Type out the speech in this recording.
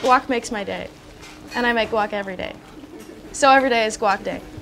Guac makes my day, and I make guac every day. So every day is guac day.